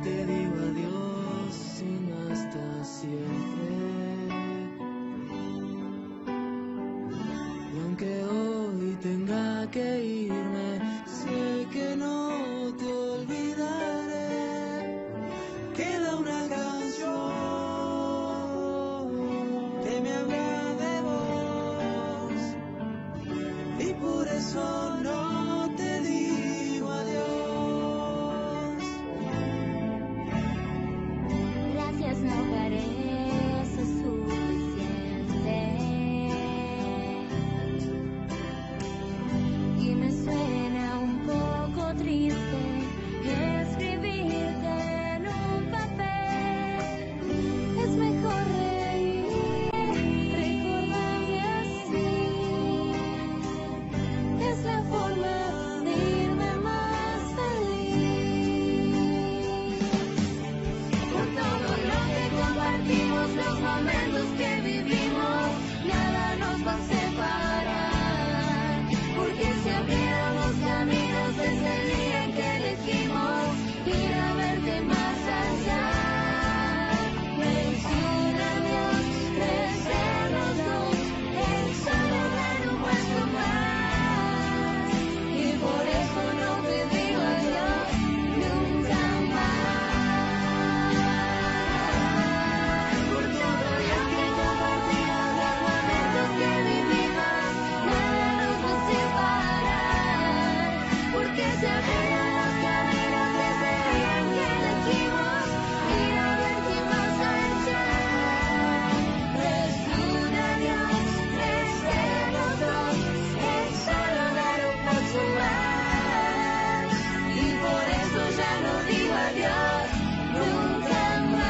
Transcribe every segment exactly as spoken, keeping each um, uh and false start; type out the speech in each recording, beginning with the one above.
te digo adiós, sino hasta siempre. Y aunque hoy tenga que irme, sé que no te olvidaré. Queda una canción que me habla de vos, y por eso no te digo adiós. Gracias no parece suficiente, y me suena un poco triste escribirte en un papel. Es mejor reír, recordarme así. Es la forma de irme más feliz. Por todo lo que compartimos, los momentos que vivimos, nada nos va a separar. Porque se abrieron los caminos desde el día en que elegimos ir a verte más allá. Decir adiós, crecer los dos, el solo dar un paso más. Y por eso no te digo adiós nunca más. Por todo lo que compartimos, los momentos que vivimos, nada nos va a separar. Porque se abrieron los caminos desde el día en que elegimos ir a verte más allá. Decir adiós, crecer los dos, es solo dar un paso más. Y por eso ya no digo adiós nunca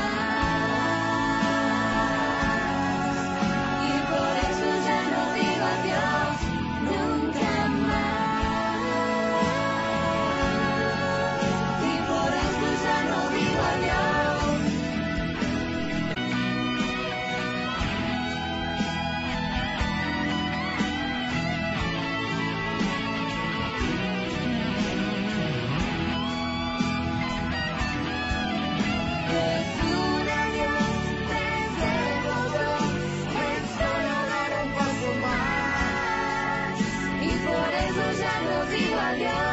más. Y por eso ya no digo adiós nunca más. Y por eso ya no digo adiós. Decir adiós, crecer los dos, es solo dar un paso más. Y por eso ya no digo adiós.